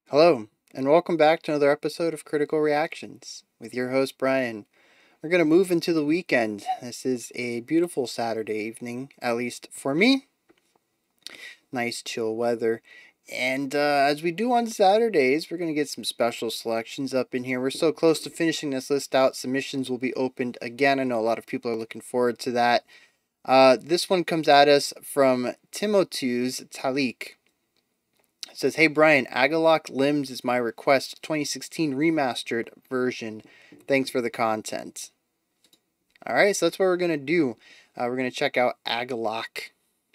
Hello, and welcome back to another episode of Critical Reactions with your host Brian. We're going to move into the weekend. This is a beautiful Saturday evening, at least for me. Nice chill weather. And as we do on Saturdays, we're going to get some special selections up in here. We're so close to finishing this list out. Submissions will be opened again. I know a lot of people are looking forward to that. This one comes at us from Timoteus Talik. It says, "Hey Brian, Agalok Limbs is my request, 2016 remastered version. Thanks for the content." Alright, so that's what we're going to do. We're going to check out Agalok.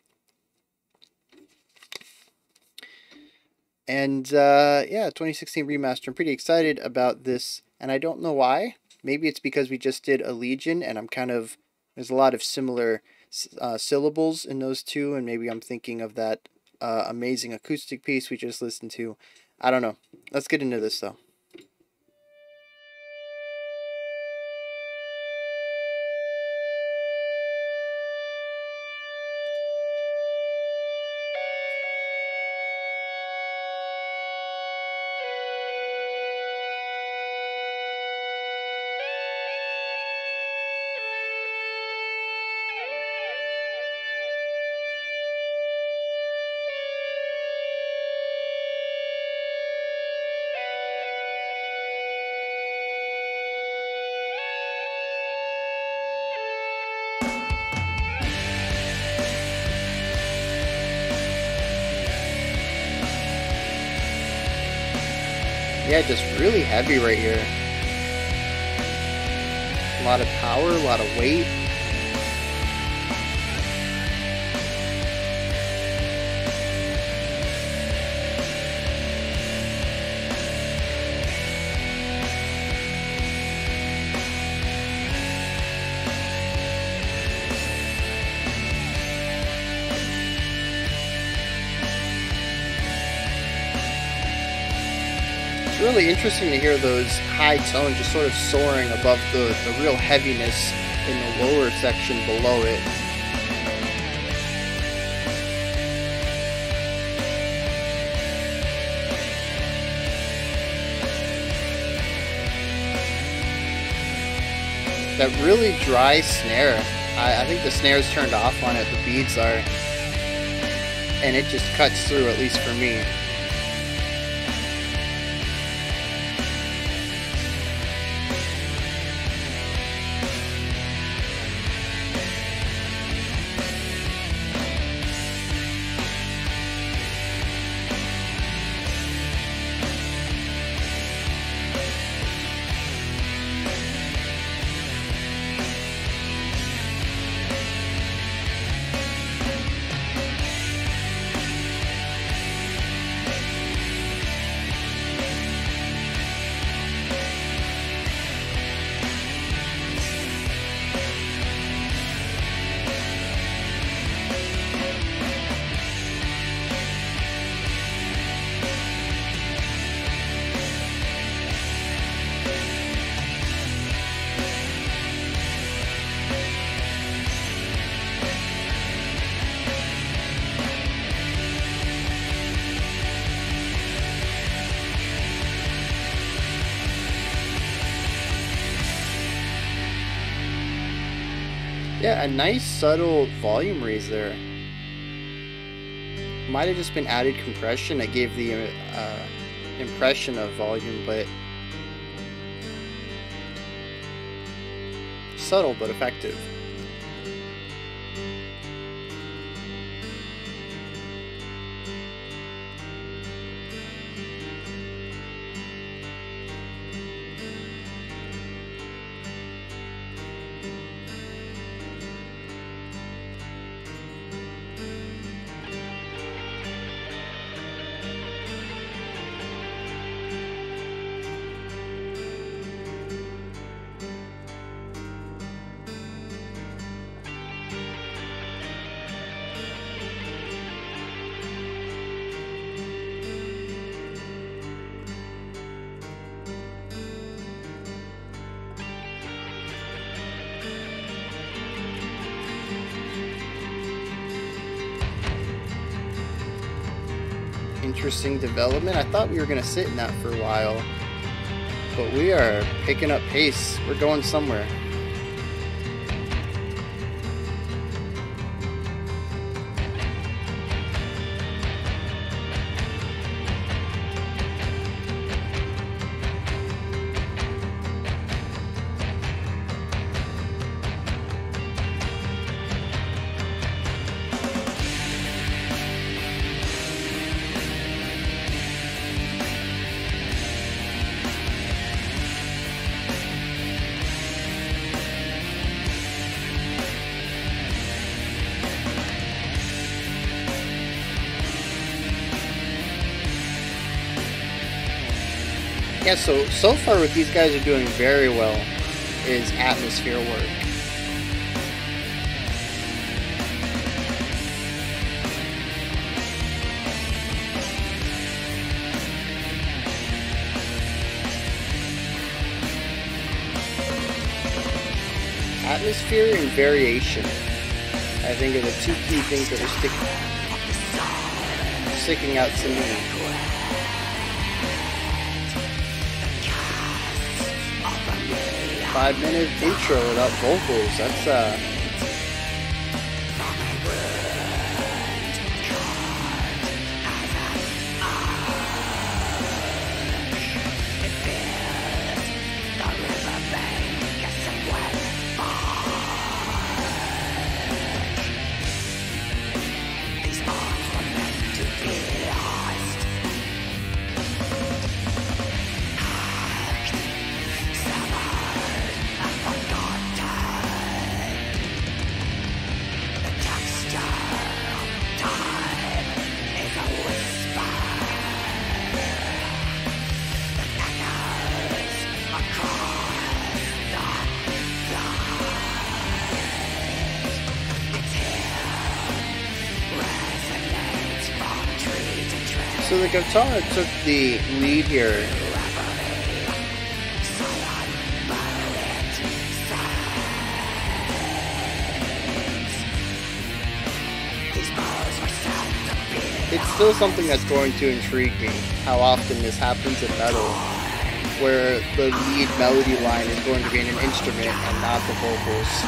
And yeah, 2016 remaster. I'm pretty excited about this, and I don't know why. Maybe it's because we just did a Legion, and there's a lot of similar syllables in those two, and maybe I'm thinking of that amazing acoustic piece we just listened to. I don't know. Let's get into this though. Yeah, just really heavy right here. A lot of power, a lot of weight. It's really interesting to hear those high tones just sort of soaring above the real heaviness in the lower section below it. That really dry snare. I think the snare's turned off on it, the beads are. And it just cuts through, at least for me. Yeah, a nice subtle volume raise there. Might have just been added compression that gave the impression of volume, but subtle but effective. interesting development. I thought we were going to sit in that for a while, but we are picking up pace. We're going somewhere. Yeah, so far what these guys are doing very well is atmosphere work. Atmosphere and variation, I think, are the two key things that are sticking out to me. 5-minute intro without vocals, that's so the guitar took the lead here. It's still something that's going to intrigue me, how often this happens in metal, where the lead melody line is going to be in an instrument and not the vocals.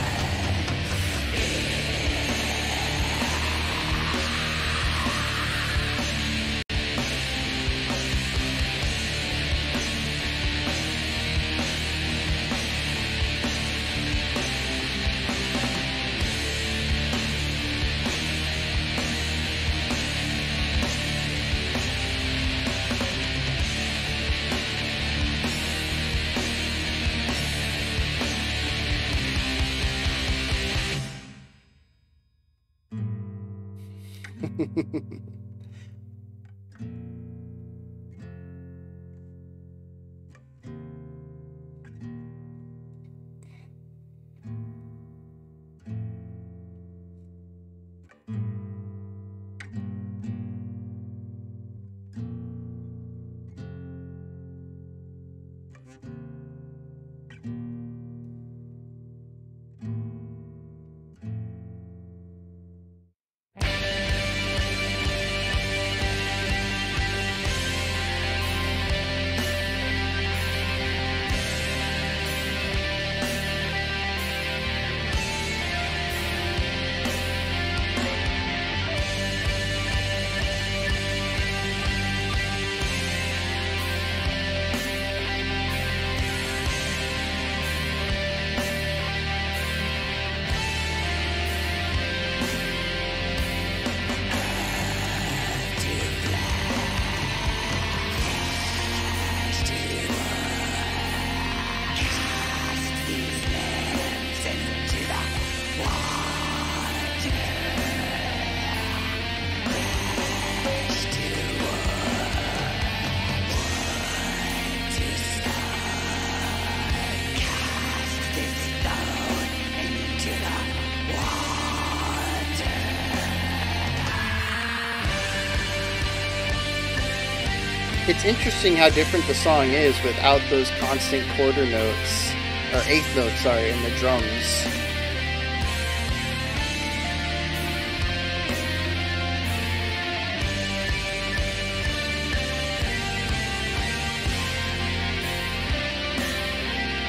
It's interesting how different the song is without those constant quarter notes, or eighth notes, sorry, in the drums.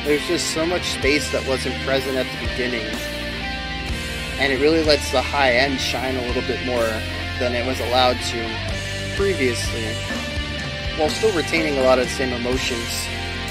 There's just so much space that wasn't present at the beginning, and it really lets the high end shine a little bit more than it was allowed to previously, while still retaining a lot of the same emotions.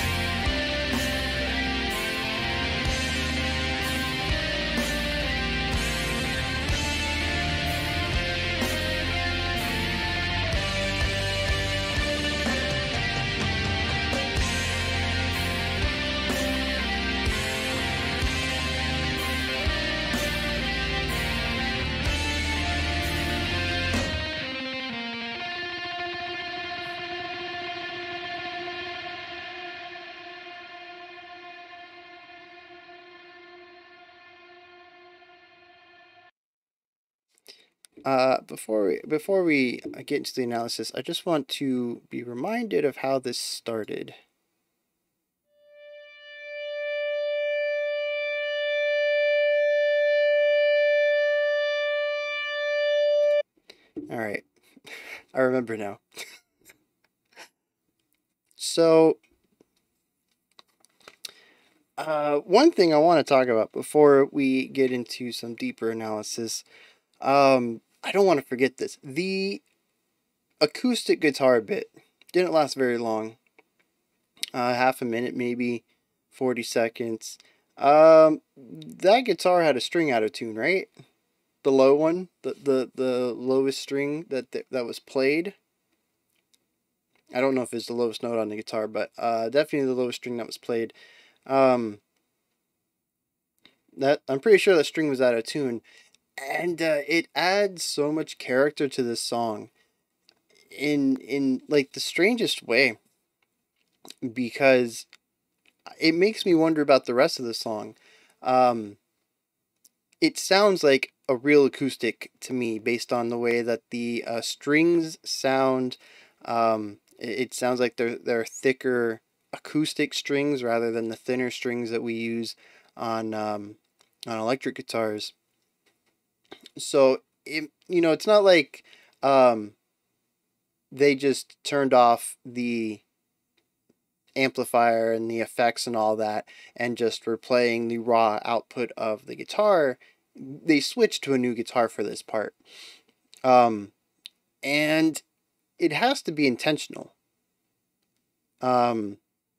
Before we get into the analysis, I just want to be reminded of how this started. All right, I remember now. So, one thing I want to talk about before we get into some deeper analysis, I don't want to forget this. The acoustic guitar bit didn't last very long. Half a minute, maybe 40 seconds. That guitar had a string out of tune, right? The low one, the lowest string that was played. I don't know if it's the lowest note on the guitar, but definitely the lowest string that was played. That I'm pretty sure that string was out of tune, and it adds so much character to this song in like the strangest way, because it makes me wonder about the rest of the song. Um, it sounds like a real acoustic to me based on the way that the strings sound. It sounds like they're thicker acoustic strings rather than the thinner strings that we use on electric guitars. So it's not like um, they just turned off the amplifier and the effects and all that and just were playing the raw output of the guitar. They switched to a new guitar for this part. Um, and it has to be intentional. Um,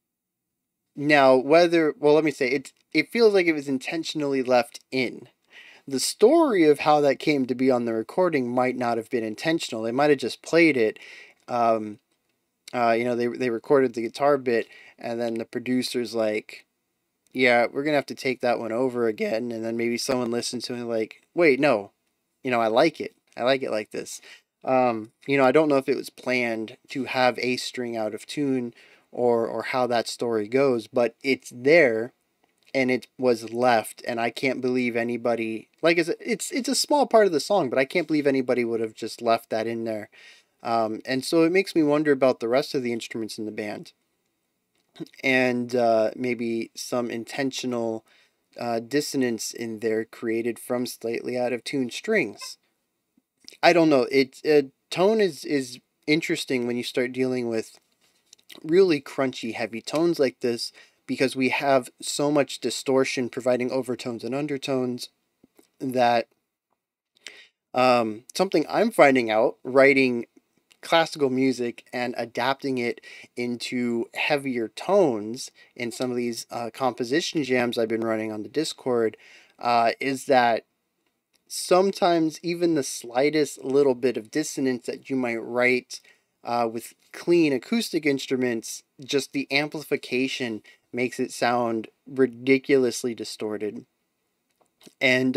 Now, let me say, it feels like it was intentionally left in. The story of how that came to be on the recording might not have been intentional. They might have just played it. Um, they recorded the guitar bit, and then the producer's like, "Yeah, we're gonna have to take that one over again." And then maybe someone listened to it like, "Wait, no, I like it. I like it like this." I don't know if it was planned to have a string out of tune or how that story goes, but it's there and it was left, and I can't believe anybody, like, it's a small part of the song, but I can't believe anybody would have just left that in there. And so it makes me wonder about the rest of the instruments in the band, and maybe some intentional dissonance in there created from slightly out of tune strings. I don't know. Tone is interesting when you start dealing with really crunchy, heavy tones like this, because we have so much distortion providing overtones and undertones that something I'm finding out writing classical music and adapting it into heavier tones in some of these composition jams I've been running on the Discord, is that sometimes even the slightest little bit of dissonance that you might write with clean acoustic instruments, just the amplification makes it sound ridiculously distorted. And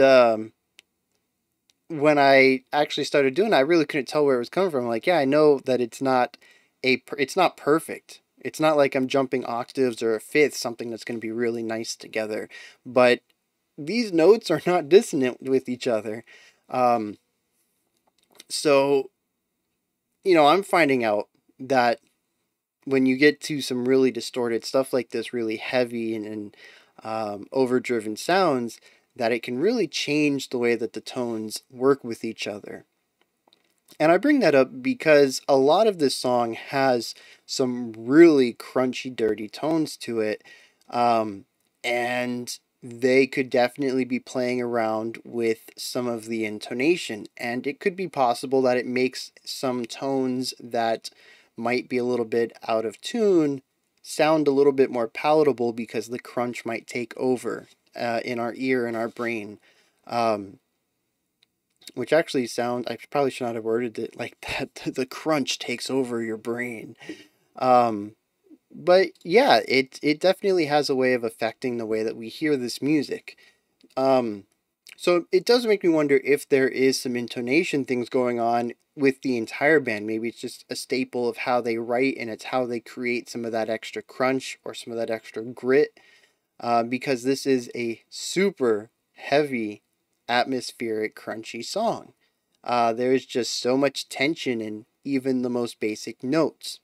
when I actually started doing it, I really couldn't tell where it was coming from. Like, yeah, I know that it's not perfect. It's not like I'm jumping octaves or a fifth, something that's going to be really nice together. But these notes are not dissonant with each other. Um, so, I'm finding out that when you get to some really distorted stuff like this, really heavy and overdriven sounds, that it can really change the way that the tones work with each other. And I bring that up because a lot of this song has some really crunchy, dirty tones to it. And they could definitely be playing around with some of the intonation, and it could be possible that it makes some tones that might be a little bit out of tune sound a little bit more palatable because the crunch might take over in our ear and our brain. Um, which actually I probably should not have worded it like that. The crunch takes over your brain. Um, but yeah, it definitely has a way of affecting the way that we hear this music. Um, so it does make me wonder if there is some intonation things going on with the entire band. Maybe it's just a staple of how they write, and it's how they create some of that extra crunch or some of that extra grit. Because this is a super heavy, atmospheric, crunchy song. There's just so much tension in even the most basic notes.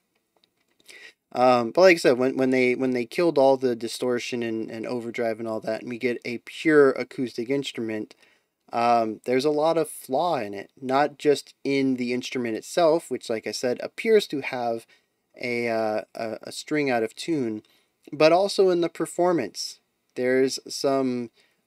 But like I said, when they killed all the distortion and overdrive and all that, and we get a pure acoustic instrument, there's a lot of flaw in it. Not just in the instrument itself, which, like I said, appears to have a string out of tune, but also in the performance. There's some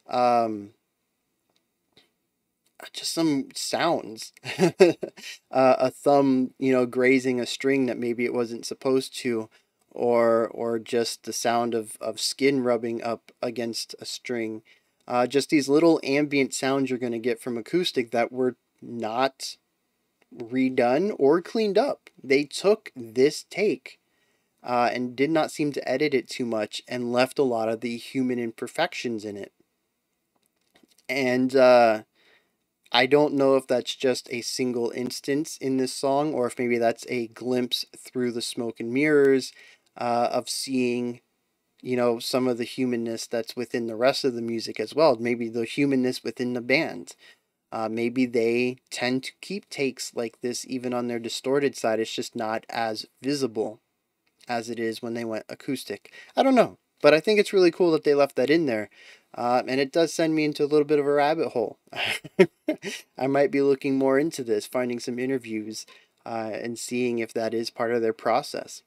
just some sounds, a thumb, grazing a string that maybe it wasn't supposed to, or just the sound of skin rubbing up against a string. Just these little ambient sounds you're going to get from acoustic that were not redone or cleaned up. They took this take and did not seem to edit it too much and left a lot of the human imperfections in it. And I don't know if that's just a single instance in this song, or if maybe that's a glimpse through the smoke and mirrors of seeing, some of the humanness that's within the rest of the music as well. Maybe the humanness within the band. Maybe they tend to keep takes like this even on their distorted side. It's just not as visible as it is when they went acoustic. I don't know, but I think it's really cool that they left that in there. And it does send me into a little bit of a rabbit hole. I might be looking more into this, finding some interviews, and seeing if that is part of their process.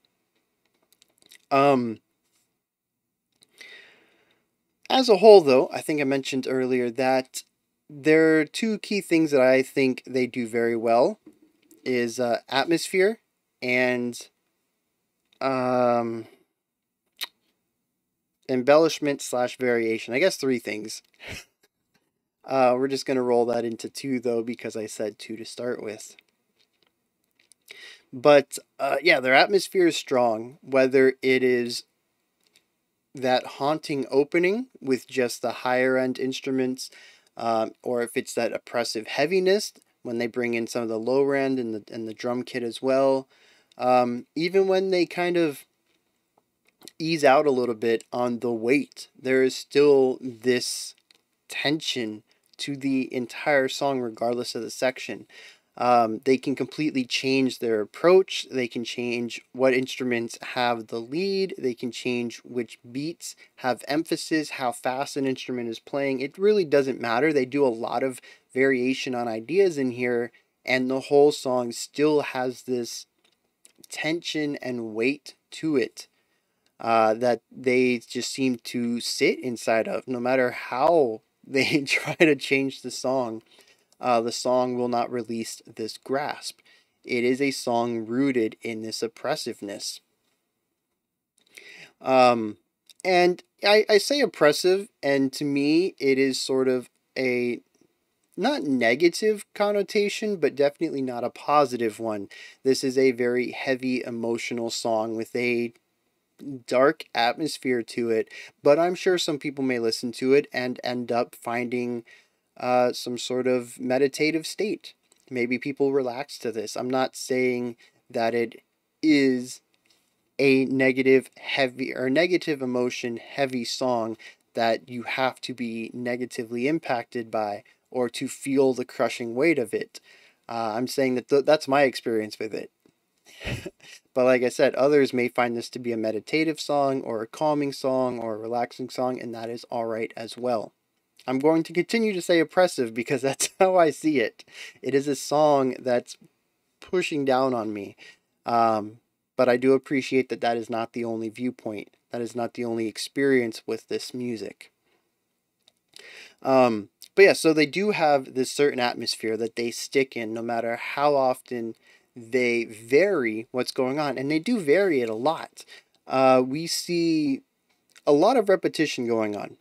As a whole, though, I think I mentioned earlier that there are two key things that I think they do very well is atmosphere and embellishment slash variation. I guess three things. We're just going to roll that into two, though, because I said two to start with. But yeah, their atmosphere is strong, whether it is that haunting opening with just the higher end instruments, or if it's that oppressive heaviness when they bring in some of the lower end and the drum kit as well. Even when they kind of ease out a little bit on the weight, there is still this tension to the entire song, regardless of the section. They can completely change their approach. They can change what instruments have the lead. They can change which beats have emphasis, how fast an instrument is playing. It really doesn't matter. They do a lot of variation on ideas in here, and the whole song still has this tension and weight to it that they just seem to sit inside of. No matter how they try to change the song will not release this grasp. It is a song rooted in this oppressiveness. And I say oppressive, and to me, it is sort of a not negative connotation, but definitely not a positive one. This is a very heavy emotional song with a dark atmosphere to it, but I'm sure some people may listen to it and end up finding some sort of meditative state. Maybe people relax to this. I'm not saying that it is a negative emotion heavy song that you have to be negatively impacted by or to feel the crushing weight of it. I'm saying that that's my experience with it. But like I said, others may find this to be a meditative song or a calming song or a relaxing song, and that is all right as well. I'm going to continue to say oppressive because that's how I see it. It is a song that's pushing down on me. But I do appreciate that that is not the only viewpoint That is not the only experience with this music. But yeah, so they do have this certain atmosphere that they stick in no matter how often they vary what's going on. And they do vary it a lot. We see a lot of repetition going on.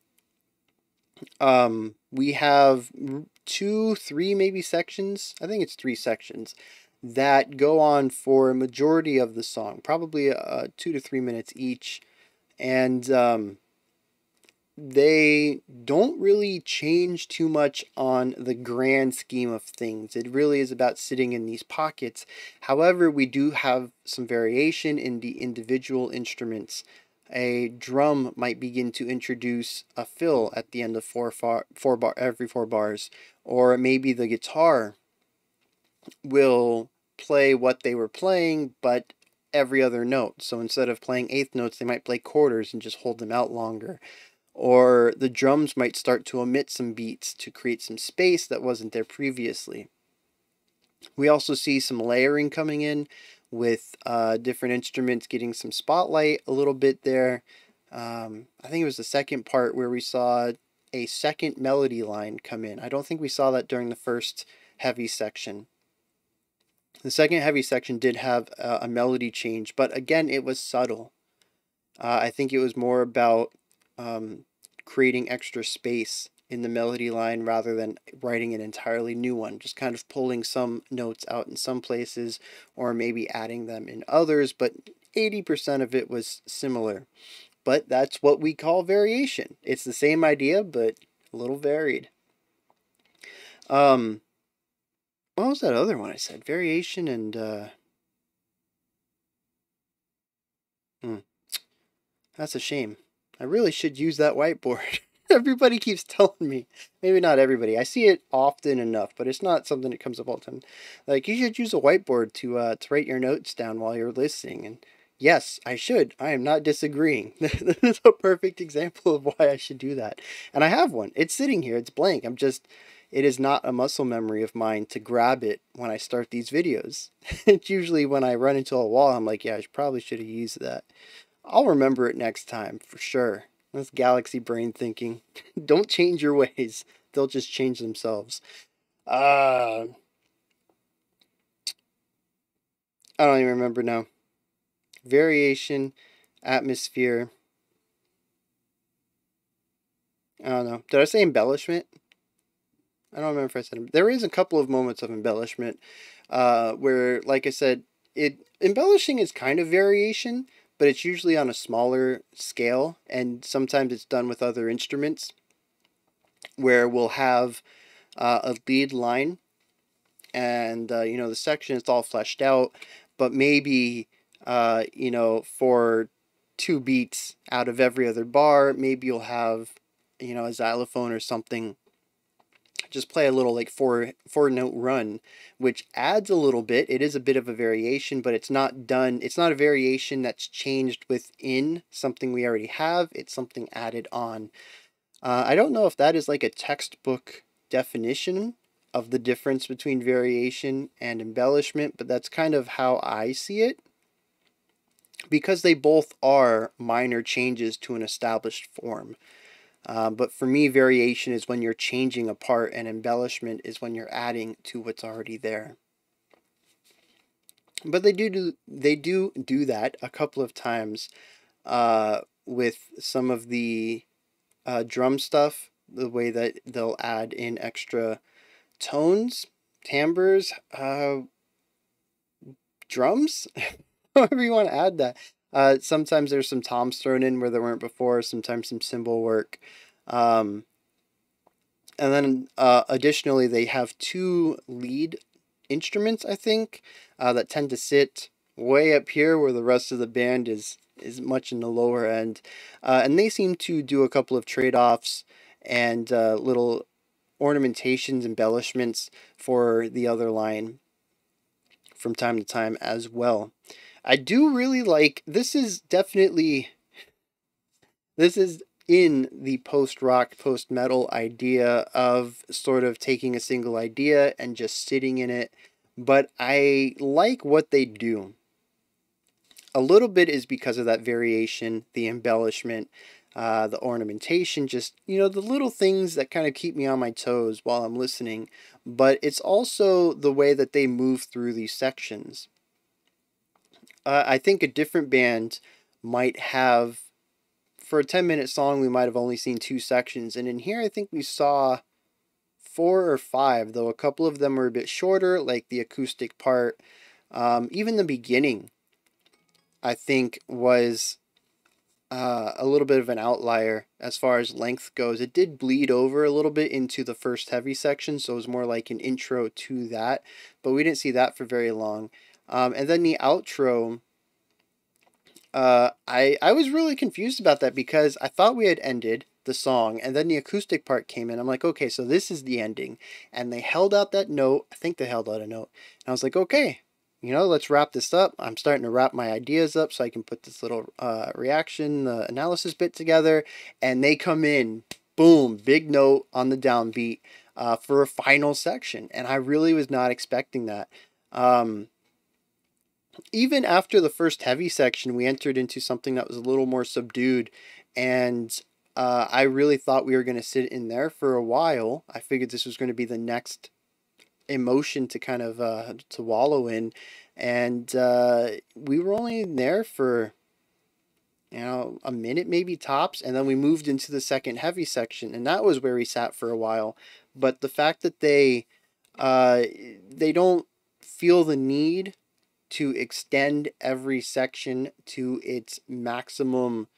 We have 2, 3 maybe sections. I think it's 3 sections that go on for a majority of the song, probably 2 to 3 minutes each. And they don't really change too much on the grand scheme of things. It really is about sitting in these pockets. However, we do have some variation in the individual instruments. A drum might begin to introduce a fill at the end of every 4 bars, or maybe the guitar will play what they were playing, but every other note. So instead of playing eighth notes, they might play quarters and just hold them out longer. Or the drums might start to omit some beats to create some space that wasn't there previously. We also see some layering coming in with different instruments getting some spotlight a little bit there. I think it was the second part where we saw a second melody line come in. I don't think we saw that during the first heavy section. The second heavy section did have a melody change, but again, it was subtle. I think it was more about creating extra space in the melody line rather than writing an entirely new one, just kind of pulling some notes out in some places or maybe adding them in others, but 80% of it was similar. But that's what we call variation. It's the same idea, but a little varied. What was that other one I said? Variation and that's a shame. I really should use that whiteboard. Everybody keeps telling me. Maybe not everybody. I see it often enough, but it's not something that comes up all the time. Like, you should use a whiteboard to write your notes down while you're listening. And yes, I should. I am not disagreeing. This is a perfect example of why I should do that. And I have one. It's sitting here. It's blank. It is not a muscle memory of mine to grab it when I start these videos. It's usually when I run into a wall, I'm like, yeah, I probably should have used that. I'll remember it next time, for sure. That's galaxy brain thinking. Don't change your ways. They'll just change themselves. I don't even remember now. Variation, atmosphere. I don't know. Did I say embellishment? I don't remember if I said there is a couple of moments of embellishment where, like I said, embellishing is kind of variation, but it's usually on a smaller scale, and sometimes it's done with other instruments, where we'll have a lead line, and the section is all fleshed out, but maybe for 2 beats out of every other bar, maybe you'll have a xylophone or something just play a little like four note run, which adds a little bit. It is a bit of a variation, but it's not a variation that's changed within something we already have. It's something added on. I don't know if that is like a textbook definition of the difference between variation and embellishment, but that's kind of how I see it, because they both are minor changes to an established form. But for me, variation is when you're changing a part, and embellishment is when you're adding to what's already there. But they do that a couple of times with some of the drum stuff, the way that they'll add in extra tones, timbres, drums, however you want to add that. Sometimes there's some toms thrown in where there weren't before, sometimes some cymbal work. And then additionally, they have 2 lead instruments, I think, that tend to sit way up here where the rest of the band is much in the lower end. And they seem to do a couple of trade-offs and little ornamentations, embellishments for the other line from time to time as well. I do really like, this is in the post-rock, post-metal idea of sort of taking a single idea and just sitting in it, but I like what they do. A little bit is because of that variation, the embellishment, the ornamentation, just, the little things that kind of keep me on my toes while I'm listening. But it's also the way that they move through these sections. I think a different band might have, for a 10-minute song, we might have only seen 2 sections. And in here, I think we saw 4 or 5, though a couple of them were a bit shorter, like the acoustic part. Even the beginning, I think, was a little bit of an outlier as far as length goes. It did bleed over a little bit into the first heavy section, so it was more like an intro to that, but we didn't see that for very long. And then the outro, I was really confused about that because I thought we had ended the song, and then the acoustic part came in. I'm like, okay, so this is the ending, and they held out that note. I think they held out a note, and I was like, okay, let's wrap this up. I'm starting to wrap my ideas up so I can put this little reaction analysis bit together, and they come in, boom, big note on the downbeat for a final section, and I really was not expecting that. Even after the first heavy section, we entered into something that was a little more subdued, and I really thought we were going to sit in there for a while. I figured this was going to be the next emotion to kind of to wallow in, and we were only in there for a minute maybe tops, and then we moved into the second heavy section, and that was where we sat for a while. But the fact that they don't feel the need to extend every section to its maximum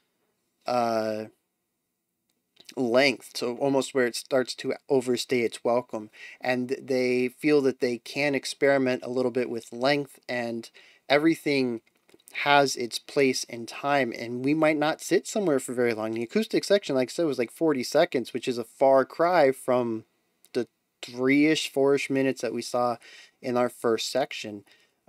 length, so almost where it starts to overstay its welcome, and they feel that they can experiment a little bit with length, and everything has its place and time, and we might not sit somewhere for very long. The acoustic section, like I said, was like 40 seconds, which is a far cry from the 3-ish 4-ish minutes that we saw in our first section.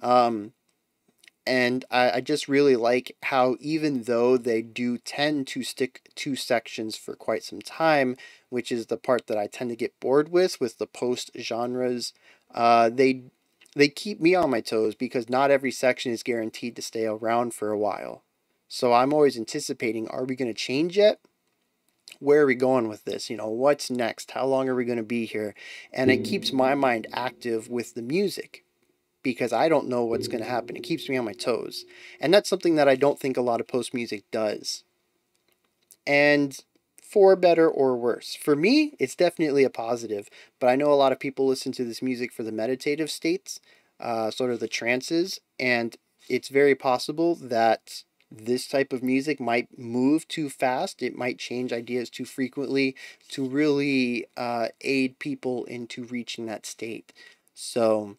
And I just really like how, even though they do tend to stick 2 sections for quite some time, which is the part that I tend to get bored with the post genres, they keep me on my toes because not every section is guaranteed to stay around for a while. So I'm always anticipating, are we going to change yet? Where are we going with this? What's next? How long are we going to be here? And it keeps my mind active with the music, because I don't know what's going to happen. It keeps me on my toes. And that's something that I don't think a lot of post music does. And for better or worse. For me, it's definitely a positive, but I know a lot of people listen to this music for the meditative states, sort of the trances, and it's very possible that this type of music might move too fast. It might change ideas too frequently to really aid people into reaching that state. So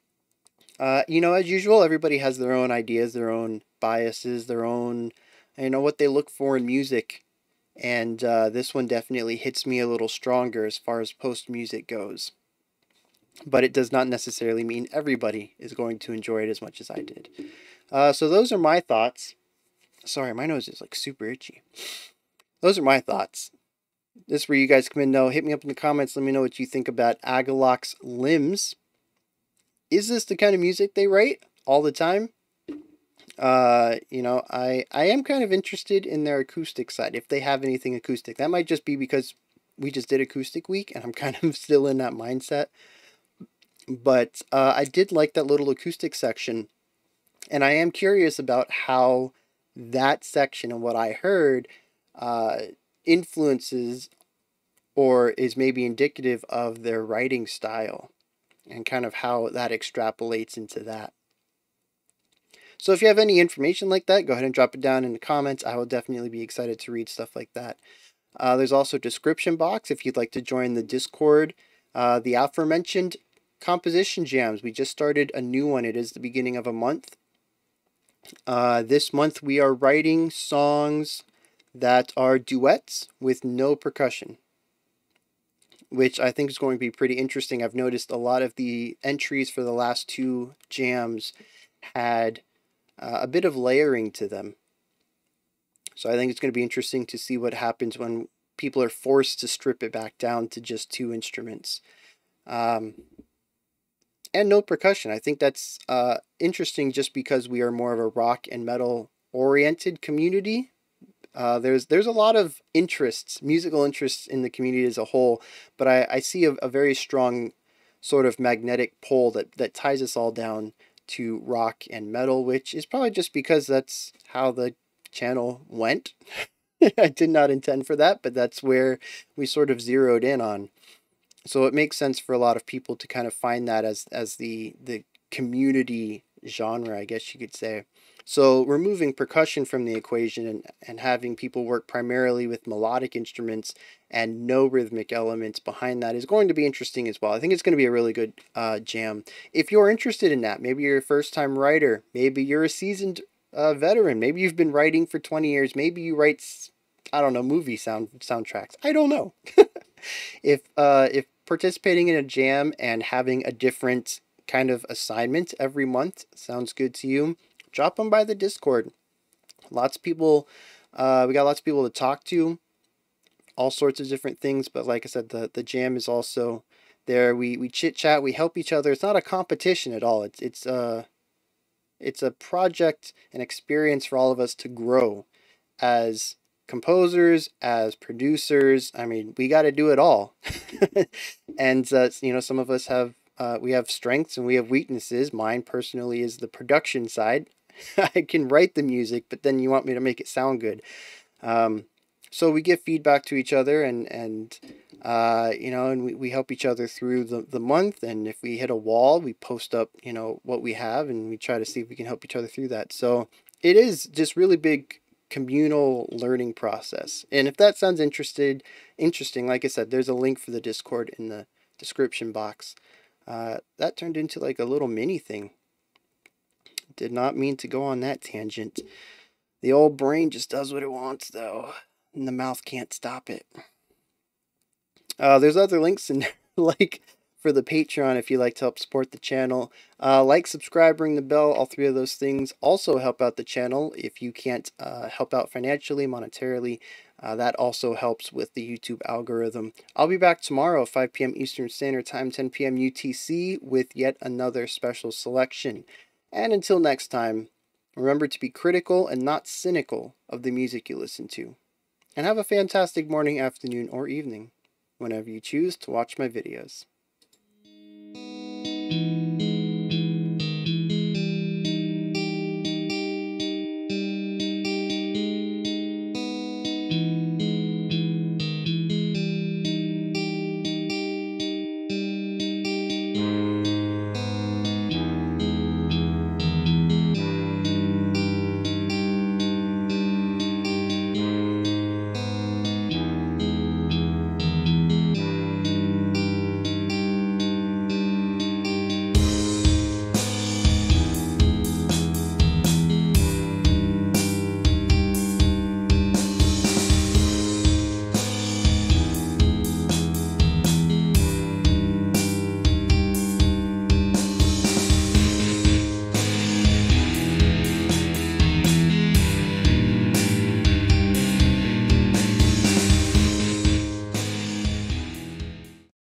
as usual, everybody has their own ideas, their own biases, their own, what they look for in music. And this one definitely hits me a little stronger as far as post music goes. But it does not necessarily mean everybody is going to enjoy it as much as I did. So those are my thoughts. Sorry, my nose is like super itchy. Those are my thoughts. This is where you guys come in, though. Hit me up in the comments. Let me know what you think about Agalloch's Limbs. Is this the kind of music they write all the time? I am kind of interested in their acoustic side, if they have anything acoustic. That might just be because we just did acoustic week and I'm kind of still in that mindset. But I did like that little acoustic section, and I am curious about how that section and what I heard influences or is maybe indicative of their writing style, and kind of how that extrapolates into that. So if you have any information like that, go ahead and drop it down in the comments. I will definitely be excited to read stuff like that. There's also a description box if you'd like to join the Discord. The aforementioned composition jams, we just started a new one. It is the beginning of a month. This month we are writing songs that are duets with no percussion, which I think is going to be pretty interesting. I've noticed a lot of the entries for the last 2 jams had a bit of layering to them. So I think it's going to be interesting to see what happens when people are forced to strip it back down to just 2 instruments. and no percussion. I think that's interesting just because we are more of a rock and metal oriented community. There's a lot of interests, musical interests in the community as a whole, but I see a very strong sort of magnetic pole that ties us all down to rock and metal, which is probably just because that's how the channel went. I did not intend for that, but that's where we sort of zeroed in on. So it makes sense for a lot of people to kind of find that as the community genre, I guess you could say. So removing percussion from the equation and having people work primarily with melodic instruments and no rhythmic elements behind that is going to be interesting as well. I think it's going to be a really good jam. If you're interested in that, maybe you're a first time writer, maybe you're a seasoned veteran, maybe you've been writing for 20 years, maybe you write, I don't know, movie soundtracks. I don't know. If participating in a jam and having a different kind of assignment every month sounds good to you, drop them by the Discord. Lots of people, we got lots of people to talk to, all sorts of different things. But like I said, the jam is also there. We chit chat, we help each other. It's not a competition at all. It's a project, an experience for all of us to grow as composers, as producers. I mean, we got to do it all. And some of us have we have strengths and we have weaknesses. Mine personally is the production side. I can write the music, but then you want me to make it sound good. Um, so we give feedback to each other, and we help each other through the month. And if we hit a wall, we post up what we have, and we try to see if we can help each other through that. So it is just really big communal learning process. And if that sounds interesting, like I said, there's a link for the Discord in the description box. That turned into like a little mini thing. Did not mean to go on that tangent. The old brain just does what it wants, though, and the mouth can't stop it. There's other links in there, like for the Patreon if you like to help support the channel. Like, subscribe, ring the bell. All three of those things also help out the channel. If you can't help out financially, monetarily, that also helps with the YouTube algorithm. I'll be back tomorrow at 5 p.m. Eastern Standard Time, 10 p.m. UTC, with yet another special selection. And until next time, remember to be critical and not cynical of the music you listen to. And have a fantastic morning, afternoon, or evening, whenever you choose to watch my videos.